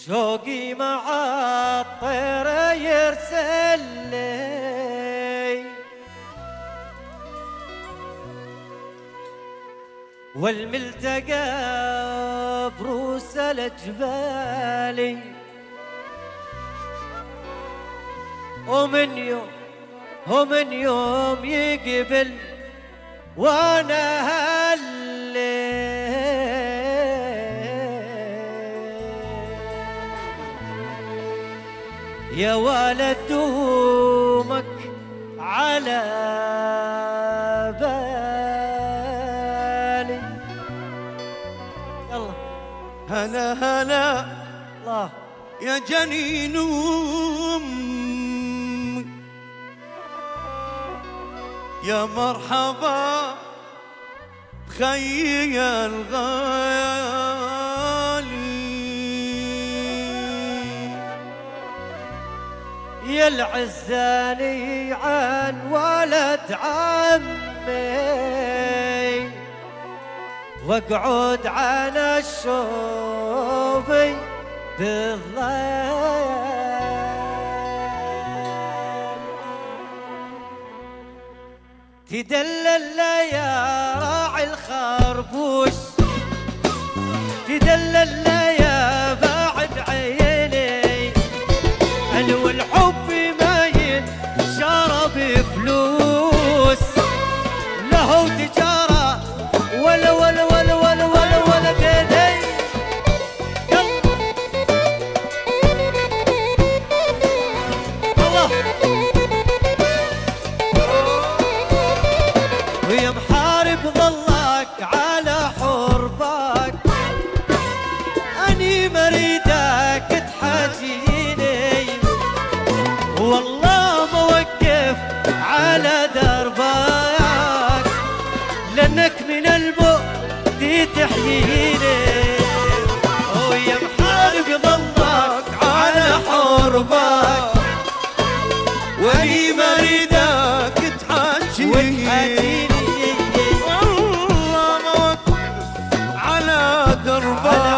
شوقي مع الطير يرسل لي، والملتقى بروس الجبال، ومن يوم يقبل وانا هالليل يا ولد دومك على بالي. يلا هلا هلا الله يا جنين يا مرحبا بخيي الغالي، يا العزاني عن ولد عمي، واقعد على الشوفي بالظلال، تدلل يا راعي الخربوش، تدلل يا باعد عيني، حلو الحب ما ينشرى بفلوس، له تجارة ولا ولا ولا ولا ولا ولا ديدي. الله ويا محارب ظلك على حربك، أني مريدك تحاجيني، والله موقف على دربك، لأنك من البؤد تحييني. ويا محارب ظلك على حربك، واني مريدك تحاجيني، والله موقف على دربك،